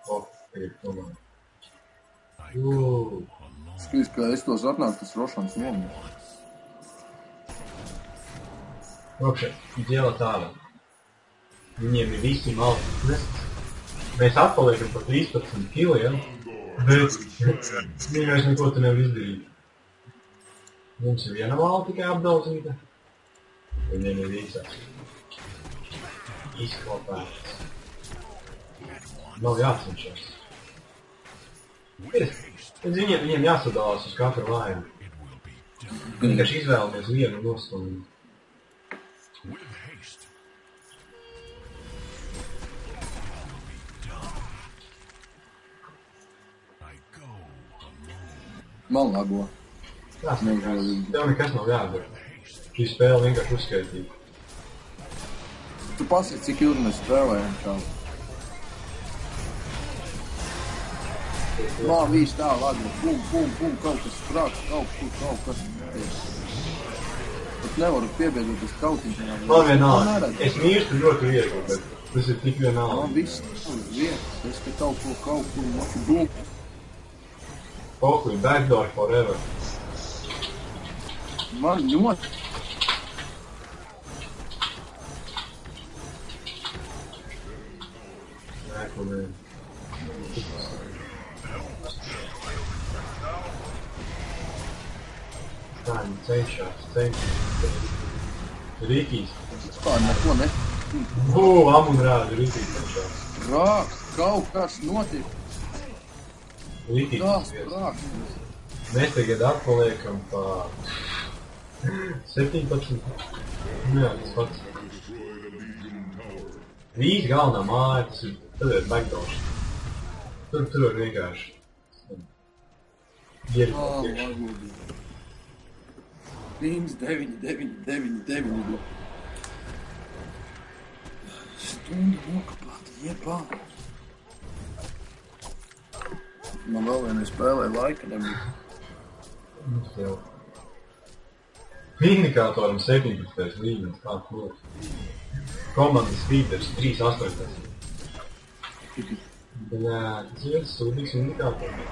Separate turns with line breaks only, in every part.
O, tagad tomēr.
Skries, ka es tos atnāku, tas Rošans nomir.
Rokšē, dēla tāda. Viņiem ir visi malti. Mēs atpaliekam par 13 kiliem, bet viņi vairs neko te nevar izdarīt. Mums ir viena malta tikai apdaudzīta. Viņiem ir visās. Izklopētas. Nav jācenšas. Viņiem jāsadalās uz katru laimi. Vienkārši izvēlamies vienu nostumu.
Man lago.
Tev nekas nav jādara. Šī spēle vienkārši uzskaitīja.
Tu pasaki, cik ilgi mēs spēlējam šādu. Nā, viņš tā lago. Bum, kaut kas sprāks, kaut kas. Pat nevaru piebiedot uz kautiņu.
Man vienalga. Es mīstu ļoti viegli, bet tas ir tik vienalga.
Man viss uz vietas. Es te kaut ko maču bum.
Pokuļ, backdoor forever.
Man ļoti.
Nē. Tā, viņi cenšas. Rīkīs.
Vispār neko ne.
Amunrādi rīkīs cenšas.
Rāks, kaut kas notiek.
Rīkīs. Mēs tagad atpaliekam pa 17. Jā, tas pats. Vīz galvenā māja, tas ir, tad ir backdoors. Tur ir vienkārši.
Lagodīgi. 9. Stundu nokapāt, jebā. Man vēl vienai spēlē laika nebija.
Mums jau. Indikātoram 17. līmenis, kā klūs. Komandas līderis 3.18. Bļā, tas ir sūdīgs indikātors.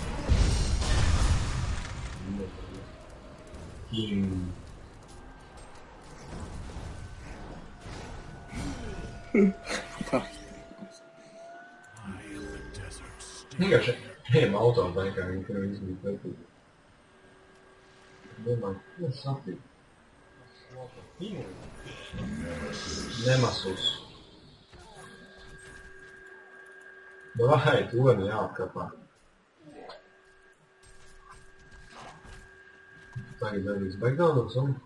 Vienkārši ejam autobaikā, viņi tev izmīt pētīt. Domāju, es satīju. Nemasus. Vai, toni jāatkapā. Tagad darīs backdownos, un?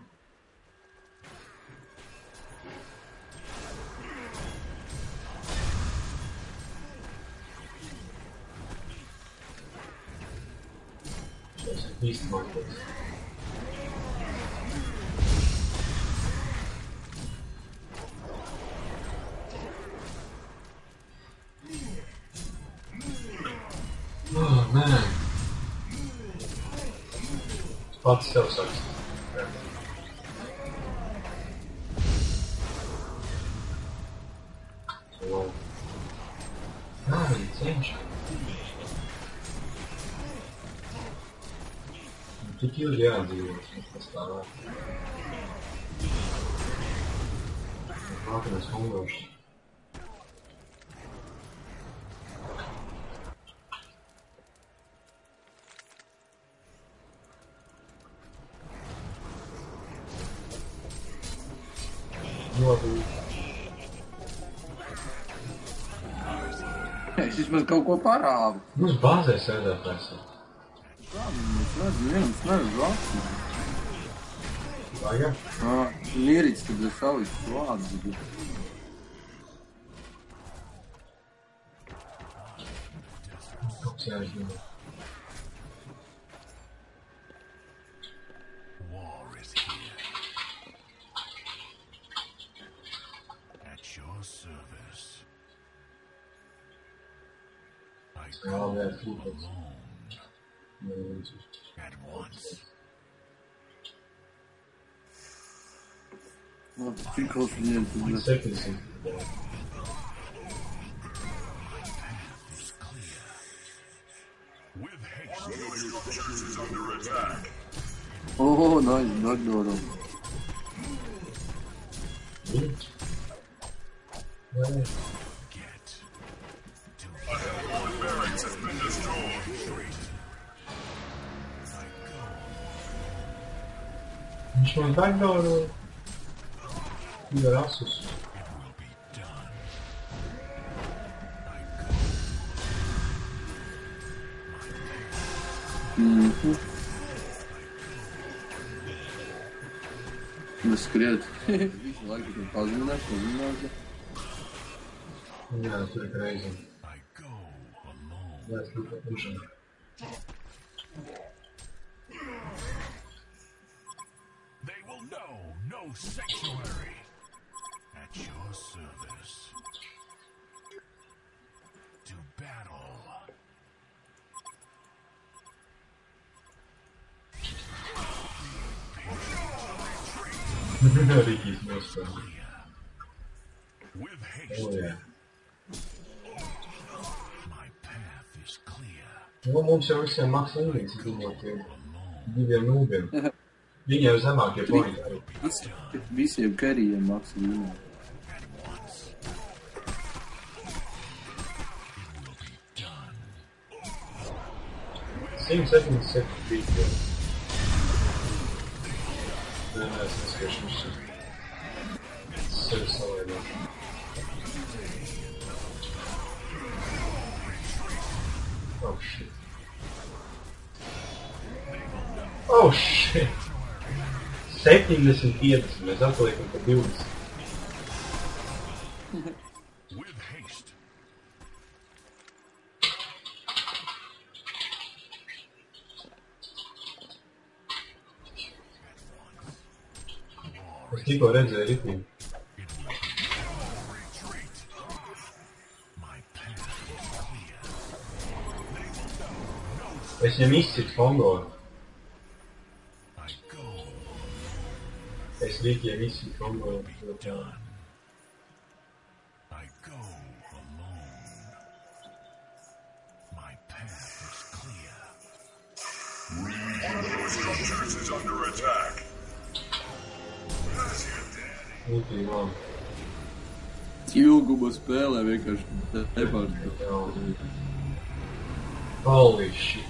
Šos īsti mākos. Nē. Pats tev saks. Viņi cenšas. Tik ilgi jādzīvos, mums pastāvēt. Nākamais hungrošs.
Es vismaz kaut ko parādu.
Mums bāzē sēdētājs.
Kādu mēs redz acu.
Vajag?
Mierīts, kad ir salikts vārdu.
Kaut jāizdomā. Tikos viņiem tur. 700.
Oh, nice, backdoor.
Viņš man backdooro. Ir asus.
Mēs skriet. Visu laiku tur pazinās.
Jā, tur ir crazy. Jā, tur ir pušana.
They will know no sanctuary at your service. To battle.
Rikijs nostāv.
With haste.
Oh, jā.
My path is clear.
Nu, mums jau visiem maks līnijas, domāt, diviem nūbiem. Viņi jau zemākie pointi arī.
Visiem karijiem maks līnijas.
177 bija. Nē, es neskiešu visu. Sevi salaidā. Oh, shit. Oh, shit. 70-50, mēs atliekam pa 20.
With haste.
Es tikko redzēju ritmību. Es viņam izcitu fongoru. Es Rikiem izcitu fongoru.
I go alone. My path is clear. Structures is under attack.
Lūtīgi labi.
Ilguma spēlē vienkārši nepārspēlē.
Holy shit.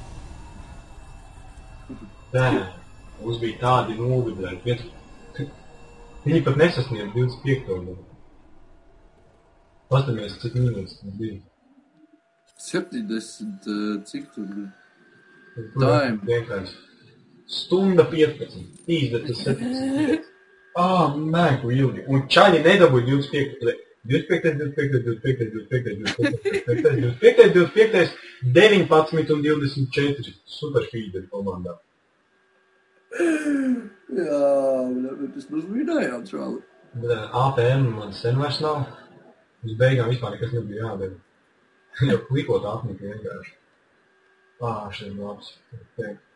Damn. Mums bija tādi nūvi, blēd. Viņi pat nesasniedz 25. Pastamies, cik minūtes tas bija.
70, cik tur bija?
Time. Vienkārši. Stunda 15. 37. Ah, mēku ilgi. Un čaļi nedabūja 25. 25, 19 un 24. Super feederi komandā.
Jā, bet es mums vinējām trāli.
APM man sen vairs nav. Uz beigām vispār nekas nebija jādara. Jau klikot apnika vienkārši. Šeit labs.